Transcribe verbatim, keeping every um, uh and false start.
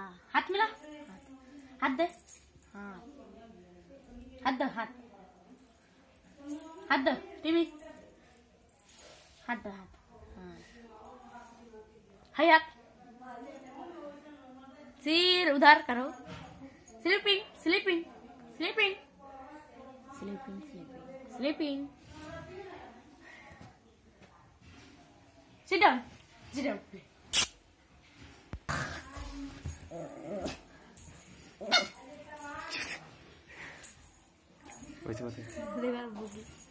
हाँ हाथ मिला, हाथ दे, हाँ हाथ दो, हाथ हाथ दो टीवी, हाथ दो, हाथ, हाँ हाय हाथ, सिर उधर करो, sleeping sleeping sleeping sleeping sleeping sleeping, sit down sit down वैसे